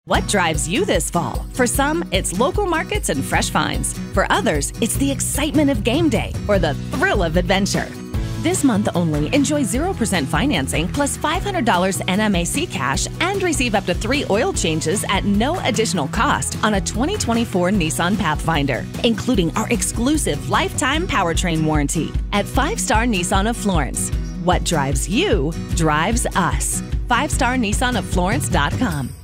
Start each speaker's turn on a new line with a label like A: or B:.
A: What drives you this fall? For some, it's local markets and fresh finds. For others, it's the excitement of game day or the thrill of adventure. This month only, enjoy 0% financing plus $500 NMAC cash and receive up to 3 oil changes at no additional cost on a 2024 Nissan Pathfinder, including our exclusive Lifetime Powertrain Warranty at 5-Star Nissan of Florence. What drives you drives us. 5starnissanoflorence.com.